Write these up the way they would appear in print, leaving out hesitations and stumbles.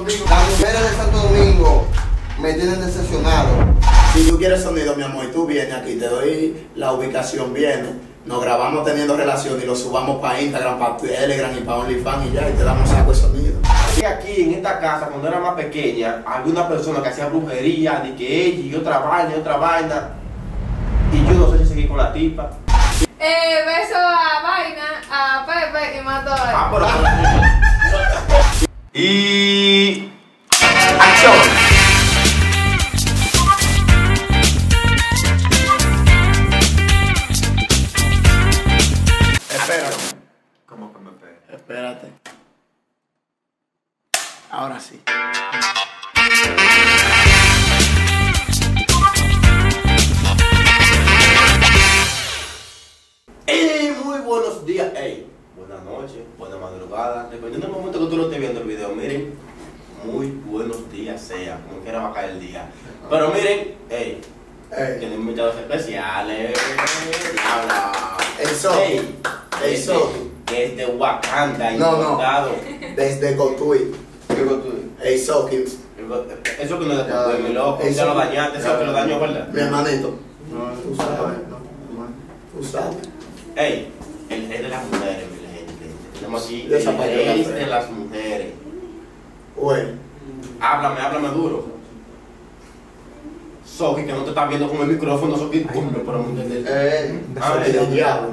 Domingo. Las mujeres de Santo Domingo me tienen decepcionado. Si tú quieres sonido, mi amor, y tú vienes aquí, te doy la ubicación, vienes, nos grabamos teniendo relación y lo subamos para Instagram, para Telegram y para OnlyFans y ya, y te damos saco de sonido. Y aquí en esta casa, cuando era más pequeña, había una persona que hacía brujería, de que ella y otra vaina. Y yo no sé si seguí con la tipa. Beso a Vaina, a Pepe y mató a él. Y... ¡acción! Espérate. ¿Cómo que me pega? Espérate. Ahora sí. ¡Ey! Muy buenos días, ey. Buenas noches, buena madrugada. Dependiendo del momento que tú lo estés viendo el video, miren. Muy buenos días sea, como quiera va a caer el día. Pero miren, ey. Tienen invitados especiales. Habla. El Sol. Ey. El Sol. Desde Wakanda, No, invitado. Desde Cotuí. ¿Qué Cotuí? El Sokins. Eso que no es de Cotuí, mi loco. Ya lo dañaste, eso que lo dañó, ¿verdad? Mi hermanito. No, Tú sabes. Tú sabes. Ey, el rey de las mujeres, mi gente. Tenemos aquí De esa el parte rey de de las mujeres. Güey. Háblame duro. Soki, que no te estás viendo con el micrófono, Soki, coño, pero no entendés. Soy del diablo.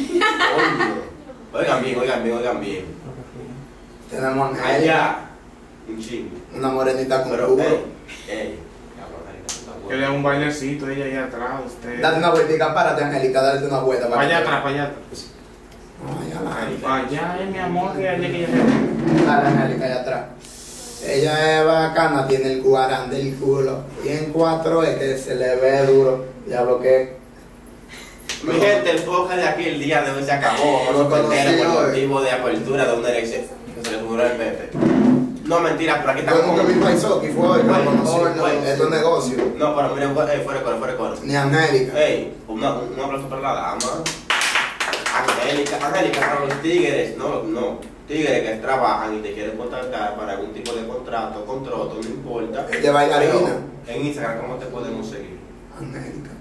Oigan bien. Tenemos a Allá, un chingo. una morenita con Pero, cubo. ey. Que le da un bailecito, ella allá atrás, usted. Date una vueltica, párate, Angélica, dale una vuelta. Para allá atrás, para allá atrás. Para Allá es mi amor, que allá que ella Dale, Angélica, allá atrás. Ella es bacana, tiene el guarán del culo. Y en 4 es que se le ve duro. Ya lo que. Mi gente, el podcast de aquí el día de hoy se acabó. Vamos a suspender por motivo de apertura de una elección que se le juró al Pepe. No, mentira, pero aquí Yo estamos. nunca vi Paisoki, fue hoy que lo conocí. Esto es negocio. No, pero miren, fuera de coro. Ni Angélica. Ey, un aplauso para la dama. Angélica, para los tigres, no. Tigres que trabajan y te quieren contactar para algún tipo de contrato, no importa. Ella bailarina. Pero en Instagram, ¿cómo te podemos seguir? Angélica.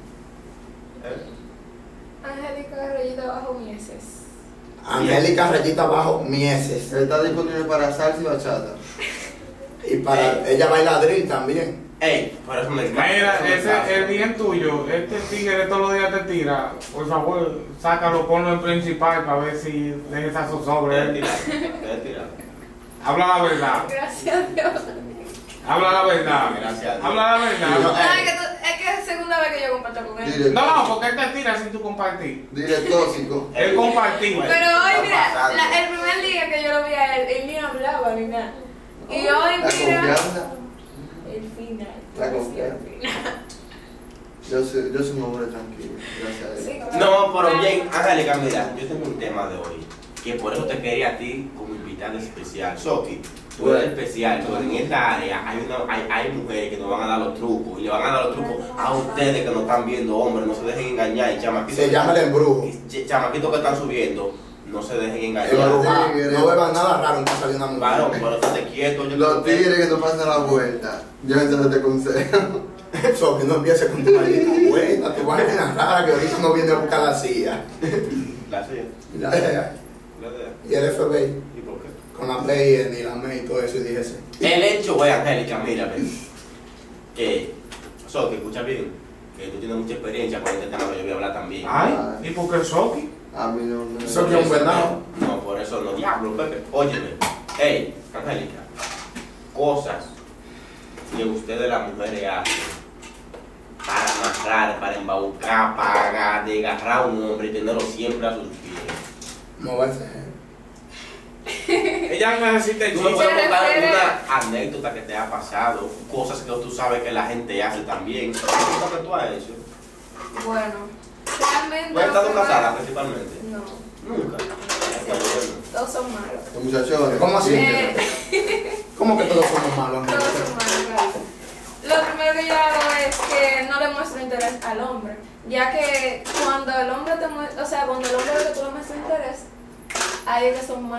Angélica Reyita bajo mieses. Angélica Rayita Bajo Mieses. Está disponible para salsa y bachata. Y para ella baila drill también. Ey, por eso me Mira, ese el bien tuyo, este tigre todos los días te tira. Por favor, sácalo, ponlo en principal para ver si deja esa zozobra. Habla la verdad. Gracias a Dios. Habla la verdad. Gracias a Dios. Habla la verdad. No, es que es segunda vez que yo comparto con él. Dile, No, porque él te tira sin tú compartir. dile tóxico. Él compartir. Pero hoy, mira, el primer día que yo lo vi a él ni hablaba ni nada. Y hoy, La mira, confianza. el final. La Sí, confianza. el final. Yo soy un hombre tranquilo. Gracias a Dios. Sí, No, pero bien, Angélica, mira, yo tengo un tema de hoy, que por eso te quería a ti como invitada especial. Soki, tú eres especial, pero en esta área hay mujeres que nos van a dar los trucos, y le van a dar los trucos a ustedes que nos están viendo, hombres, no se dejen engañar, y chamaquitos, Se llama el embrujo. chamaquitos que están subiendo, no se dejen engañar. Embrujar. No beban nada raro en casa de una mujer. Varón, pero estate quieto, yo Los tigres que no pasan la vuelta. Yo entonces te consejo. Eso, que no empieces con tu maldita vuelta, tu vaina rara que ahorita no viene a buscar la CIA. La sé, Y la DEA. Y el FBI. ¿y por qué? Con la Play y la MEI y todo eso, y dije sí. El hecho es, Angélica, mírame, que, Soki, escucha bien, que tú tienes mucha experiencia con este tema que yo voy a hablar también. Ay, ¿y por qué Soki? A mí no. Eso que es un venado. No, por eso no, diablo, Pepe. Óyeme, hey, Angélica, cosas que ustedes las mujeres hacen para amarrar, para embaucar, para desgarrar a un hombre y tenerlo siempre a sus pies. Moverse. Ella necesita el Tú me chiste. puedes contar una anécdota que te ha pasado, cosas que tú sabes que la gente hace también. ¿Qué cosas que tú has hecho? Bueno, realmente. ¿Tú has estado lo que casada más- principalmente? No, Nunca. todos son malos. Los muchachones. ¿Cómo así? Eh, ¿Cómo que todos somos malos? Todos son malos, claro. Lo primero que yo hago es que no le muestro interés al hombre, ya que cuando el hombre te muestra, o sea, cuando el hombre ve que tú le muestras interés, ahí es que son más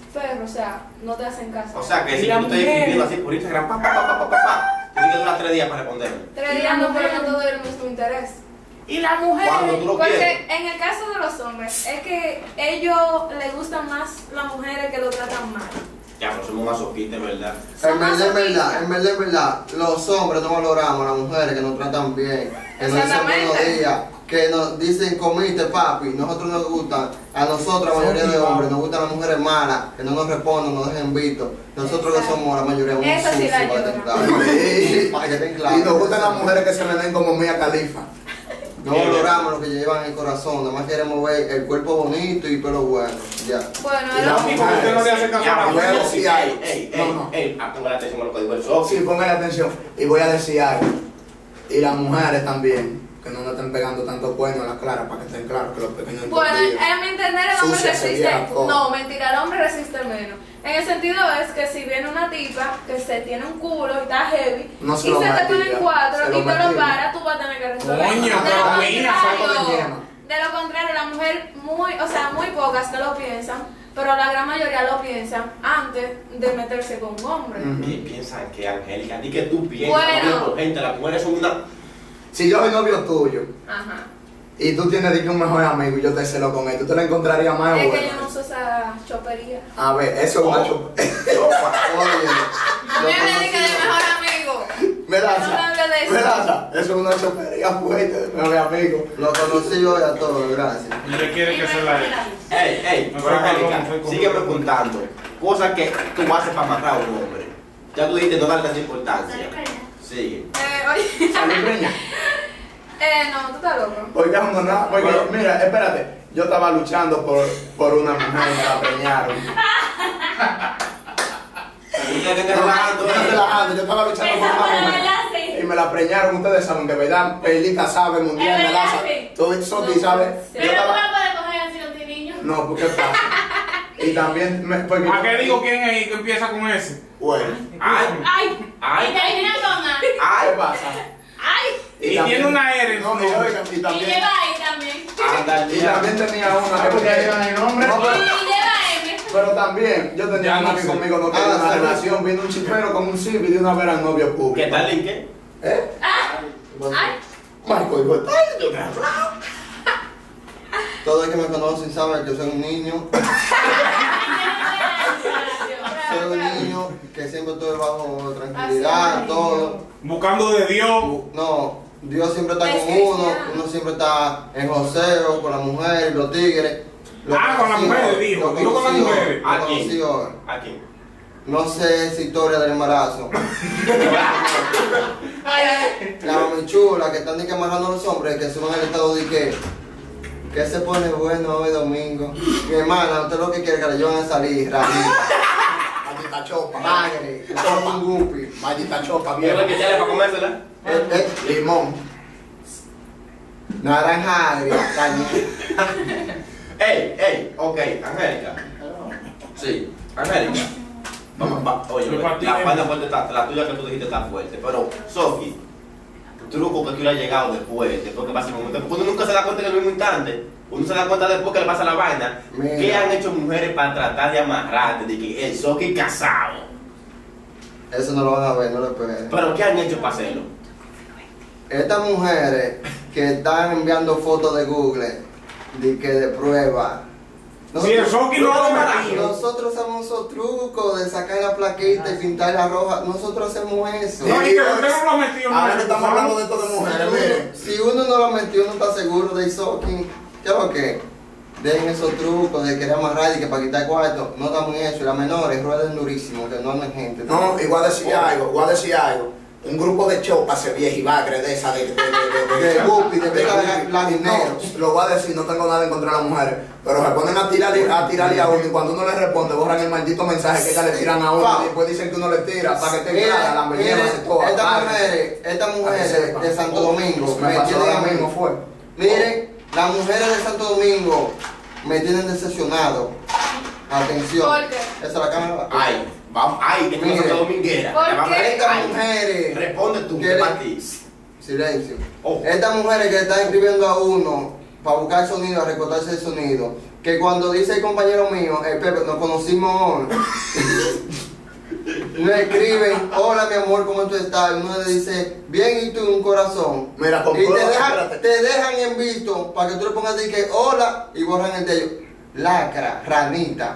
ferro, o sea, no te hacen caso. O sea, que Y si la tú estás mujer. escribiendo así por Instagram, tienes que durar 3 días para responder. 3 días no, pero no todo el mismo interés. Y la mujer. Cuando tú lo quieres. Porque en el caso de los hombres, es que ellos les gustan más las mujeres que lo tratan mal. Ya, pero somos masoquistas, ¿verdad? Son En masoquistas. verdad, los hombres no valoramos a las mujeres que nos tratan bien, que nos dicen buenos Exactamente. días, que nos dicen comiste papi. Nosotros nos gustan, a nosotros la mayoría de hombres nos gustan las mujeres malas, que no nos responden, nos dejen vistos. Nosotros que Exacto. somos la mayoría muy Esa sí la sucios para que lloro. estén claros. Sí. Para que estén claros. Y nos gustan las mujeres que se ven como Mia Khalifa. No valoramos lo que llevan en el corazón, nada más queremos ver el cuerpo bonito y pelo bueno. Ya. Bueno, Y el la hombre- Sí, porque usted no le hace caso a Ya, la voy a mujer. decir algo. No. Ponga la atención a lo que dijo el socio. Sí, póngale atención. Y voy a decir algo. Y las mujeres también, que no nos estén pegando tanto cuernos a las claras para que estén claros que los pequeños Bueno, entendidos. a mi entender el hombre Sucia, se resiste. vieja, todo. No, mentira, el hombre resiste menos. En el sentido es que si viene una tipa que se tiene un culo y está heavy No se y lo se te martilla, ponen 4 se y lo te lo martilla. para, tú vas a tener que resolver. Coño, de pero lo mira, saco de contrario, yema. de lo contrario, la mujer muy pocas que lo piensan, pero la gran mayoría lo piensan antes de meterse con un hombre. Y piensan que Angélica, ni que tú piensas, Bueno. no, por gente, las mujeres son una. Si yo soy novio tuyo Ajá. y tú tienes de que un mejor amigo y yo te celo con él, ¿tú te lo encontrarías más Es que bueno? yo no uso esa chopería. A ver, eso es una chupa. Oye, A mí me dedica de mejor amigo. Melaza, No me hable de eso. Melaza, eso es una chopería fuerte de mejor amigo. lo conocí hoy a todos, gracias. Y le quiere que se la. Ey, Me pero fue Angélica, con- fue con- sígueme contando. Cosas que tú haces para matar a un hombre. Ya tú dijiste no darle tanta importancia. Sigue. Oye. Salí preña. No, tú estás loco. Porque no, no, porque Bueno. mira, espérate, yo estaba luchando por una mujer y me la preñaron. Usted que está No, relajando, no, relajando, yo estaba luchando por una mujer y me la preñaron. Ustedes saben que verdad, Pelica sabe, Mundial, Es verdad, Melaza, sí. todo eso tú sabes. Sí. Yo Pero tú estaba, no puedes coger así con tu niño. no, porque pasa. Y también, porque ¿A qué digo quién es ahí que empieza con ese? bueno, Ay, Ay, ay, y termina con A. ¿qué pasa? Ay, Y tiene una R en su No, y nombre. oigan, y y también, lleva ahí también. anda al y día. también tenía una Ah, porque ahí van el nombre. No, Y pero- lleva M. Pero también, yo tenía Ya un no amigo sé. conmigo, no quería una sí. relación, vino un chipero con un zip y de una vez era novio público. ¿Qué tal, Linke? ¿Eh? Ay, Michael, dijo, ay, yo me hablaba. Todo el que me conoce sabe que soy un niño. Soy un niño que siempre estoy bajo tranquilidad, Así, todo. Buscando de Dios. No, Dios siempre está Es con uno, cristiano. uno siempre está en joseo, con la mujer y los tigres. Lo Ah, con las conocí mujeres, hoy, dijo. lo Tú con las conocí hoy, mujeres. lo ¿A conocí quién? hoy. Aquí. No sé esa historia del embarazo. La mamichula que están ni que amarrando a los hombres que suban el estado de que se pone bueno hoy domingo. Mi hermana, usted lo que quiere que le llevan a salir, ramita, Maldita chopa. bagre, le ponen un guppy, Maldita chopa, ¿Qué es lo vieja. que tiene para comérsela? Limón. naranja agria, caña. Ey, ok, Angélica. Sí, Angélica. Vamos, oye, Pero para ti la es- parte fuerte está, la tuya que tú dijiste está fuerte, pero Sofi, truco que tú le has llegado después que pasa el momento, porque uno nunca se da cuenta en el mismo instante, uno se da cuenta después que le pasa la vaina. Mira. ¿Qué han hecho mujeres para tratar de amarrarte, de que el Sofi casado? Eso no lo van a ver, no lo esperen. Pero ¿qué han hecho para hacerlo? Estas mujeres que están enviando fotos de Google, de prueba. Si el Soki no lo metido. Nosotros hacemos esos trucos de sacar la plaquita y pintar la roja. Nosotros hacemos eso. No, y que usted no lo ha metido. Ahora no, que estamos hablando de esto de mujeres, miren. Si uno no lo metió, uno está seguro de Isokin. ¿Qué es lo que? Den esos trucos de querer amarrar y que para quitar cuarto. No estamos en eso. Y las menores rueden durísimo, que no anden gente. No, igual decía algo. Un grupo de chopas se vieja y bagre de esa de guppy, de dinero. No, lo voy a decir, no tengo nada en contra de las mujeres, pero se ponen a tirarle a uno y cuando uno le responde borran el maldito mensaje que ellas le tiran a uno y después dicen que uno le tira para que te clara la belleza y todo. Estas mujeres de Santo Domingo me pasó tienen ahora mismo fue. Miren, las mujeres de Santo Domingo me tienen decepcionado. Atención. ¿Por qué? Esa es la cámara. Ay, vamos, ay, que tú no Mire. sos dominguera. ¿Por Ya vamos a qué? ver, Estas ay, mujeres. responde tú, ¿Qué ¿qué le- para ti? Silencio. Oh. Estas mujeres que están escribiendo a uno para buscar sonido, a recortarse el sonido, que cuando dice el compañero mío, el Pepe, nos conocimos, nos escriben, hola mi amor, ¿cómo tú estás? Y uno le dice, bien, y tú, un corazón. Mira, y espérate. te dejan en visto para que tú le pongas de que hola y borran el de ellos. Lacra, ranita,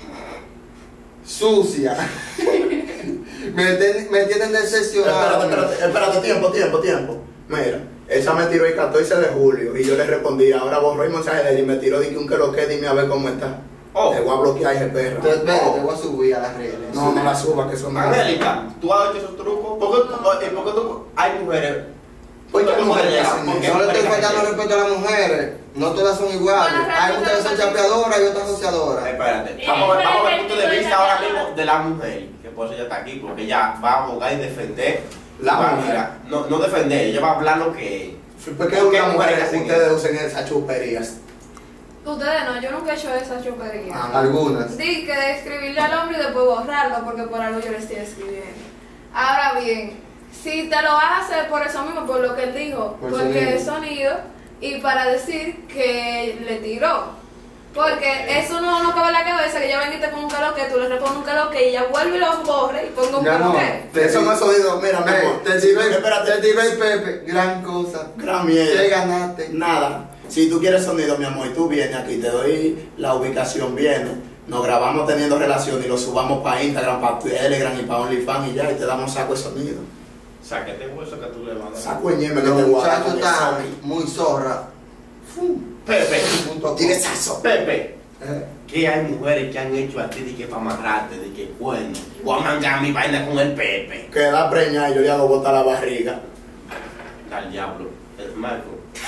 sucia. me tienen decepcionado. Espérate, tiempo. Mira, esa me tiró el 14 de julio y yo le respondí, ahora borró el mensaje de él y me tiró, dije un que lo que, dime a ver cómo está. Oh. Te voy a bloquear ese perro. Entonces, te voy a subir a las redes. No la subas, que son malas. Angélica, ¿tú has hecho esos trucos? ¿Por qué tú, hay mujeres? ¿Por qué mujeres llegan? hacen ¿Por qué eso? No le estoy mujeres faltando llegan? respeto a las mujeres, no todas son iguales. Bueno, Hay muchas que son chapeadoras y otras asociadoras. Espérate, vamos a ver el punto de vista ahora mismo de la mujer, que por eso ella está aquí, porque ella va a abogar y defender La va, mujer. mira, no defender, ella va a hablar lo que es. ¿Por qué ¿Por qué una mujeres mujer hacen ustedes usan esas chuperías? Ustedes no, yo nunca he hecho esa chupería. Algunas. Di que de escribirle al hombre y después borrarlo porque por algo yo le estoy escribiendo. Ahora bien, si te lo vas a hacer por eso mismo, por lo que él dijo, Por porque sonido. es sonido y para decir que le tiró. Porque eso no cabe en la cabeza que ella venga y te ponga un caloque, tú le respondes un caloque y ella vuelve y lo borre y ponga un Ya no. caloque. Eso no es oído, mira, mi amor. Te tiró Espérate. el Pepe, gran cosa. Gran mierda. ¿Qué ganaste? Nada. Si tú quieres sonido, mi amor, y tú vienes aquí, te doy la ubicación, vienes, nos grabamos teniendo relación y lo subamos para Instagram, para Telegram y para OnlyFans y ya, y te damos saco de sonido. Sáquete eso que tú le vas a dar. Saco de ñeme que Los te guarda muchachos con el están Sony. muy zorra. Pepe, Tiene sazo. Pepe, que hay mujeres que han hecho a ti de que para amarrarte, de que bueno, voy a mangar mi vaina con el Pepe. Queda preñada y yo le hago botar la barriga. Al diablo, el Marco.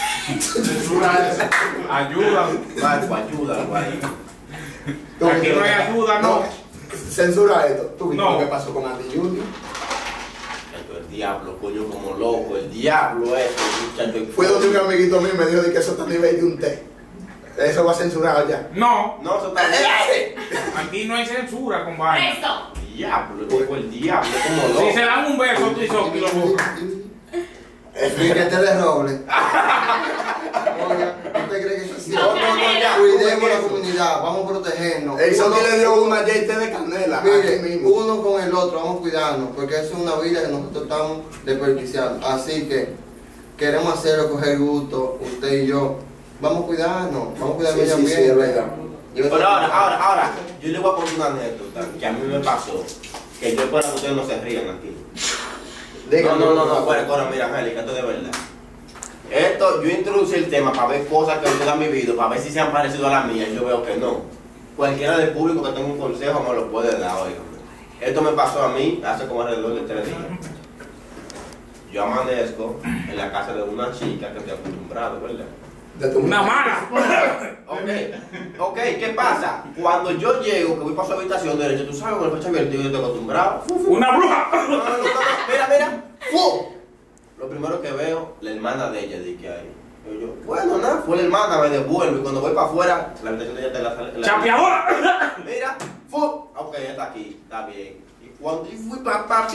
Ayuda. Marco, ayúdalo ahí. Aquí no hay ayuda, no. Censura esto. ¿Tú viste No. lo que pasó con Andy Junior? El diablo, coño, como loco, el diablo es, muchacho. Fue donde un amiguito mío me dijo de que eso está a nivel de un té. Eso va censurado ya. No, No, eso está aquí no hay censura, compadre. Eso. diablo, fue el diablo, como loco. Si se dan un beso, tú y Soki lo buscas. Piquete de roble. Oiga, ¿usted cree que eso es No, cierto? Cuidemos la comunidad, vamos a protegernos. Eso Uno- que le dio una aceite de canela. aquí Mire, mismo. uno con el otro, vamos a cuidarnos, porque eso es una vida que nosotros estamos desperdiciando. Así que queremos hacerlo, coger gusto, usted y yo. Vamos a cuidarnos, vamos a cuidar el medio Sí, sí, ambiente. es verdad. Pero ahora, yo le voy a contar una anécdota que a mí me pasó, que yo espero que ustedes no se rían aquí. No, fuera, mira, Angélica, esto de verdad. Esto, yo introducí el tema para ver cosas que ustedes han vivido, para ver si se han parecido a las mías, yo veo que no. Cualquiera del público que tenga un consejo me lo puede dar, oigan. Esto me pasó a mí hace como alrededor de 3 días. Yo amanezco en la casa de una chica que estoy acostumbrado, ¿verdad? De tu Una mala. Ok, ¿qué pasa? Cuando yo llego, que voy para su habitación derecho, tú sabes, con el pecho abierto, yo estoy acostumbrado. Una bruja. Mira. ¡Fu! Lo primero que veo, la hermana de ella, de que hay. Yo, bueno, nada, fue la hermana, me devuelvo. Y cuando voy para afuera, la habitación de ella está en la sala. Chapeadora. Mira, ¡fu! Ok, ya está aquí, está bien. Y cuando y fui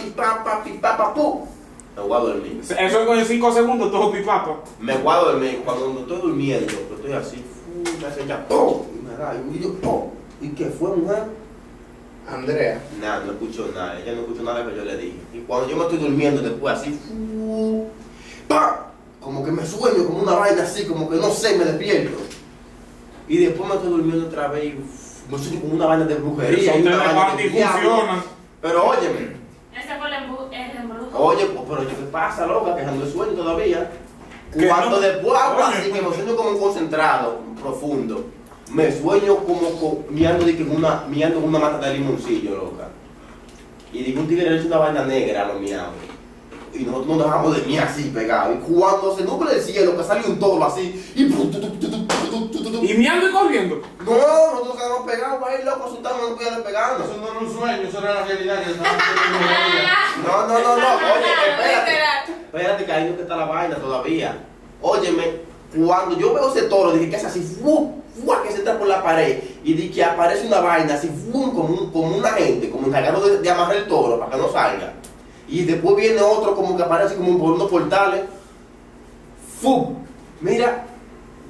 pu, me voy a dormir. Eso es con 5 segundos, todo pipapa. Me voy a dormir. Cuando estoy durmiendo, que estoy así, ¡fu! Me hace ya, ¡pum! Y me da, y yo, ¡pum! ¿Y qué fue, mujer? Andrea. Nada, no escuchó nada, ella no escuchó nada que yo le dije. Y cuando yo me estoy durmiendo después así, ¡pam! Como que me sueño, como una vaina así, como que no sé, me despierto. Y después me estoy durmiendo otra vez y me sueño como una vaina de brujería. y Ustedes una vaina de diablo. funcionan. Pero óyeme, Ese fue el embrujo. oye, pues, pero ¿qué pasa, loca? Que ando de sueño todavía. Que Cuando no. después hago Oye. así, que me sueño como concentrado, profundo, me sueño como miando en una mata de limoncillo, loca. Y digo, un tigre le echa una vaina negra a los miados. Y nosotros nos dejamos de miar así pegados. Y cuando se nubla el cielo, que sale un toro así, Y miando y corriendo. no, nosotros quedamos pegados ahí, loco, asustamos, no nos podíamos pegarnos. Eso no era un sueño, eso era la realidad que estaba No, oye, espérate. Literal. Espérate que ahí no está la vaina todavía. Óyeme, cuando yo veo ese toro, dije que es así, que se entra por la pared y dije que aparece una vaina así, como una gente, como encargado de amarrar el toro para que no salga. Y después viene otro como que aparece como por unos portales. Mira,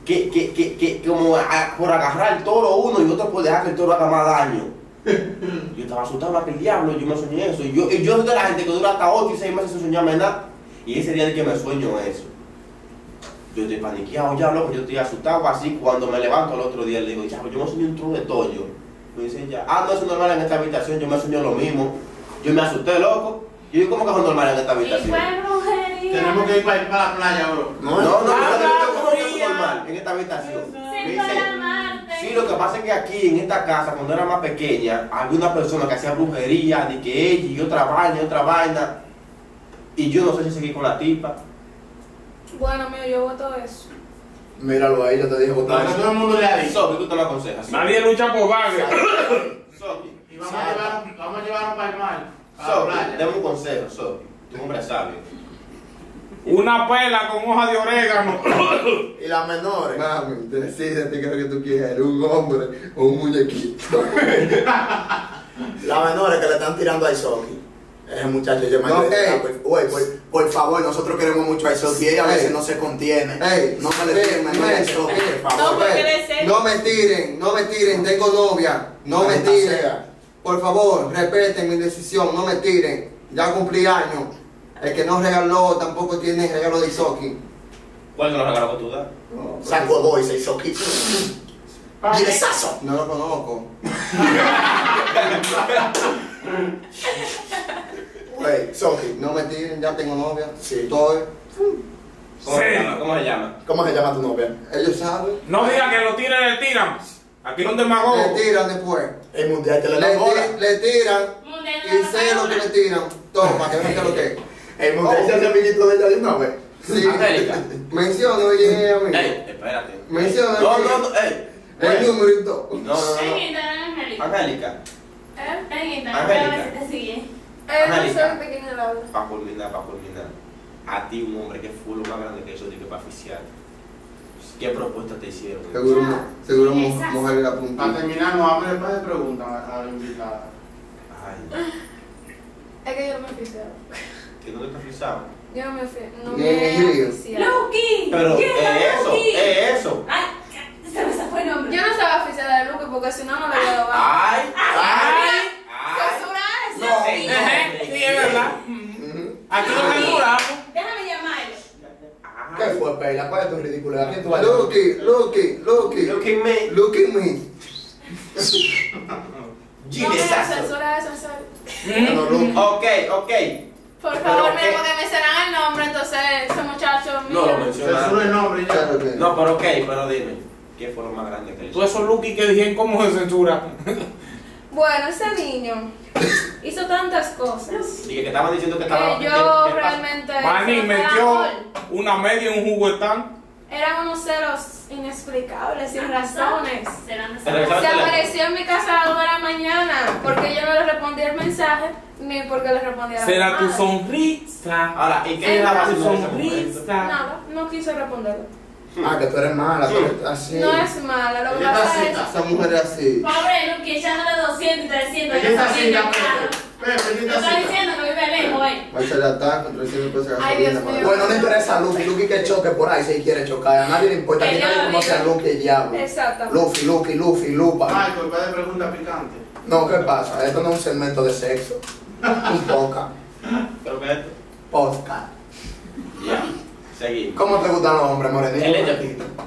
que como por agarrar el toro uno y otro por dejar que el toro haga más daño. Yo estaba asustado más que el diablo, yo me soñé eso. Y yo soy de la gente que dura hasta 8 y 6 meses sin soñarme nada. Y ese día en que me sueño eso. Yo estoy paniqueado ya, loco, yo estoy asustado así. Cuando me levanto al otro día le digo, ya, yo me soñé un truco de tollo. Me dicen ya, no, eso es normal en esta habitación, yo me soñé lo mismo. Yo me asusté, loco. Yo digo, ¿cómo que es normal en esta Y habitación? fue brujería. Tenemos que ir para la playa, bro. No, ¿cómo que es normal en esta habitación? Me Sí, dice, para amarte. sí, lo que pasa es que aquí en esta casa, cuando era más pequeña, había una persona que hacía brujería, de que ella y otra vaina. Y yo no sé si seguí con la tipa. Bueno, amigo, yo voto eso. Míralo ahí, yo te dije Lo que votar. todo el mundo le ha dicho. Sofi, tú te me aconsejas. Nadie lucha por vaga. Sofi, Y vamos a llevarnos para el mar. Para la Sofi, playa. dame un consejo, Sofi. Tú eres un hombre sabio. Una pela con hoja de orégano. Y las menores. Mami, decídete qué es lo que tú quieres, un hombre o un muñequito. Las menores que le están tirando a Isoki. Ese muchacho, yo me No, Güey, por favor, nosotros queremos mucho a Isoki. Ella a veces no se contiene. No me le tiren menores a Isoki, por No, favor. porque eres serio. No me tiren, tengo novia. No me Maldita tiren. sea. Por favor, respeten mi decisión, no me tiren. Ya cumplí años. El que no regaló tampoco tiene regalo de Isoki. ¿Cuál es el regalo que tú das? Saco boy, se Isoki. ¡Directazo! No lo conozco. Güey, Isoki. No me tiren, ya tengo novia. Sí. Estoy. ¿Cómo se llama? ¿Cómo se llama? ¿Cómo se llama tu novia? Ellos saben. No digan que lo tiran, le tiran. Aquí no te mago. Le tiran después. El mundial te le Le, da bola. le tiran. Mundial de Y la sé lo que le tiran. Toma, que no sé lo que es. El mundial se hace amiguito de ella de una vez. Sí. Angélica. Menciono, oye, amigo. Ey, espérate. Menciona. No, ey. El numerito. No. En Instagram, Angélica. Angélica, En Instagram, Angélica. a ver si te sigue. No sé de quién es el habla. para culminar. A ti, un hombre que fue lo más grande que eso, que para oficiar. ¿Qué propuesta te hicieron? Seguro Esas. mujer la Para punta. terminar, nos vamos a hacer de preguntas a la invitada. Ay, Es que yo no me oficial. ¿que no te estás frisado? Yo no me no Ni me en el río. oficial. ¡Luki! Pero ¿Quién es Luki? eso. Ay, se me fue el nombre. Yo no estaba oficial de Luque porque si no, no le voy a dar. Ay. Censura eso. No. Sí, es verdad. Aquí lo censuramos. Déjame llamarlo. ¿Qué fue, Peila? ¿Cuál es tu ridiculez? ¿A quién tú vas a Lucky. Look at me. Look at me. No me censura eso, en serio. No, Lucky. Ok. Por Pero favor, ¿qué? porque me serán el nombre, entonces ese muchacho No lo mío. Censura el mencionaste. nombre y ya. Claro que No, pero pero dime. ¿Qué fue lo más grande que le Tú esos Lucky que dijeron cómo se censura. Bueno, ese niño hizo tantas cosas Y que estaban diciendo que estaba. que yo ¿qué pasa? realmente. Manny fue metió amor. una media en un juguetán. Eran unos celos inexplicables, sin razones. Serán de Pero esa- ¿sabes Se qué le- apareció en mi casa a las 2 de la mañana porque yo no le respondí el mensaje ni porque le respondí a la Será tu llamada. sonrisa. Ahora, ¿y qué estaba Tu haciendo en ese momento? sonrisa. Nada, no quise responderle. Ah, que tú eres mala, tú eres así. No es mala, lo que Ella está pasa es. cita. esa mujer es así. Pobre Luki, echándole 200 y 300. Ella está así, ya, Claro. Pepe, Te ella está está diciendo que vive lejos, Va a echar ataque, 300 pesos de Ay, Dios gasolina. mío. Bueno, no interesa a Luffy. Luffy que choque por ahí si quiere chocar. A nadie le importa. Aquí nadie conoce a Luffy el diablo. Exactamente. Luffy, Lupa. Michael, va de pregunta picante. No, ¿qué pasa? Esto no es un segmento de sexo. Un podcast. Creo que esto. Podcast. Ya. Seguimos. ¿Cómo te gustan los hombres morenitos? El hecho.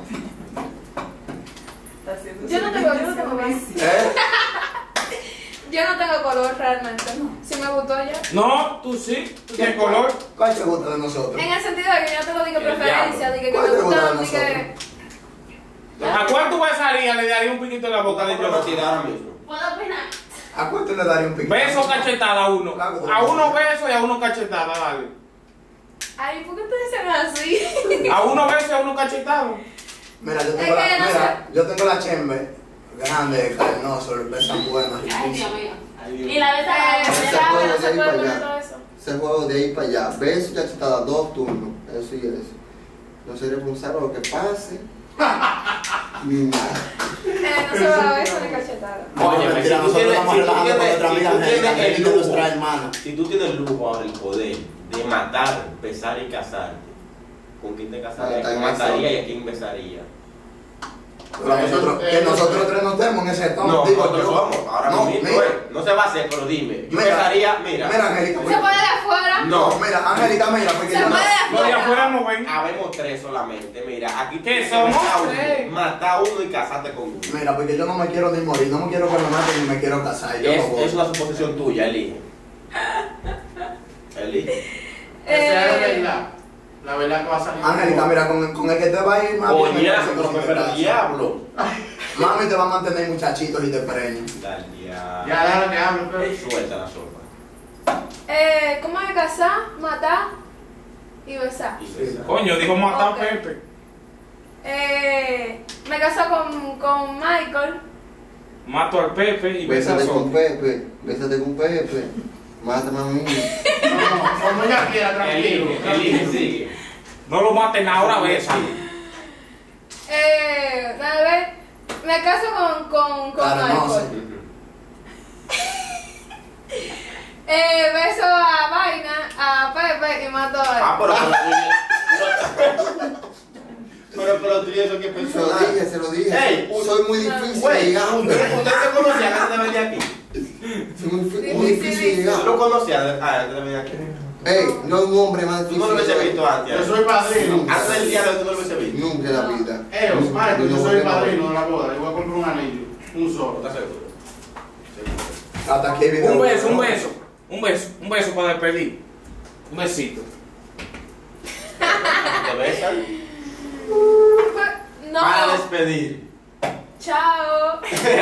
Yo no tengo ¿Eh? Yo no tengo color realmente. Si me gustó ya. No, tú sí. ¿Qué color? ¿Cuál te gusta de nosotros? En el sentido de que yo no tengo digo El preferencia, de que ¿Cuál me te gusta gustan, de de que. ¿A cuánto besaría? Le daría un piquito en la boca de yo. ahora mismo. ¿Puedo opinar? ¿A cuánto le daría un pico? Beso cachetada a uno. A uno beso y a uno cachetada, dale. Ay, ¿por qué ustedes dicen así? A uno beso y a uno cachetado. Mira, yo Es tengo que no yo tengo la chembe grande, carnoso, el besan bueno. Ay, Dios mío. Y la vez Ese Ya, juego no de se ahí puede para poner allá. todo eso. Ese juego de ahí para allá. Beso y cachetada, 2 turnos. Eso y eso. No soy responsable de lo que pase. Ni nada. No se va a ver con cachetada. Oye, Mentira, si tú nosotros tienes- estamos si tú relajando con tienes- nuestra si amiga tú Angélica, tienes el Angélica es nuestra lujo- hermana. Si tú tienes el lujo ahora, el poder de matar, besar y casarte, ¿con quién te casarías? ¿A quién mataría y a quién besaría? Que nosotros tres no estemos en ese tono. No, digo nosotros yo. somos, ahora No, mismo, mira. no se va a hacer, pero dime. Yo Mira. pensaría, mira. Mira, Angélica. Se puede de afuera. No, Mira, Angélica, mira, porque Se yo no. puede de No, de afuera afuera. no ven. habemos 3 solamente. Mira, aquí ¿Qué tienes que somos? matar a uno y casarte con uno. Mira, porque yo no me quiero ni morir, no me quiero que me maten ni me quiero casar. Yo no voy. Es una suposición tuya, elige. Elige. Esa es la verdad. La verdad que va a salir. Angélica, mira, con el que te va a ir, mami. Oye, me ya, caso, pero si me pero caso. diablo. Mami te va a mantener muchachitos y te preño. Dale, ya. Ya, déjalo que hable, pero. Suelta la sopa. ¿Cómo es casar, matar y besar? Y besa. Coño, dijo matar Ok. a Pepe. Me caso con Michael. Mato al Pepe y besa a Bésate con Sofi. Pepe, bésate con Pepe. Mátame a mí. No, como ella quiera, tranquilo. Elige, sigue. No lo maten ahora, besa. Me caso con Claro, no sé. Michael. Beso a Vaina, a Pepe y mato a él. Ah, pero tú y eso que Se lo personal. dije, se lo dije. Ey, Soy muy difícil de Güey, llegar. ¿ustedes se conocían antes de venir aquí? Soy muy difícil de ¿Tú llegar. lo conocías antes de venir aquí? Ey, no hay un hombre más ¿Tú difícil. no lo hubiese de- visto antes? Yo soy padrino. Antes del día de hoy tú no lo hubiese visto. Nunca en la vida. Michael, yo No, soy el no, no. padrino de la boda. Le voy a comprar un anillo. Un solo. ¿Estás seguro? Hasta aquí el video. Un beso para despedir. Un besito. ¿Te besan? No. Para despedir. Chao.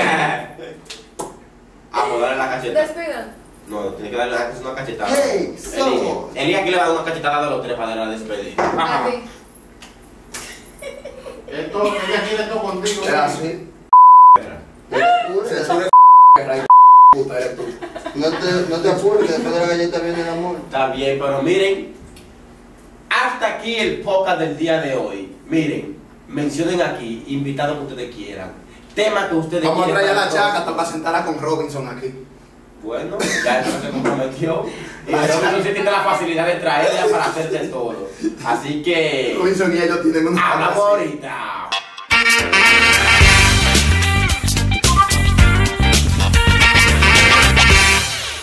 Ah, pues dale la cacheta. Despidan. No, tiene que darle una cachetada. Hey, somos. Eli aquí le va a dar una cachetada de los 3 para darle la despedida. Ajá. A ti. Esto, ella quiere todo contigo. Es así. Censura puta eres tú. No te apures, que después de la galleta viene el amor. Está bien, pero miren, hasta aquí el podcast del día de hoy. Miren, mencionen aquí, invitados que ustedes quieran, tema que ustedes Vamos a quieran. traer a la para chaca hasta para sentarla con Robinson aquí. Bueno, ya eso se comprometió. Y Robinson sí tiene la facilidad de traerla para hacerte todo. Así que Robinson y ellos tienen una hablamos ahorita.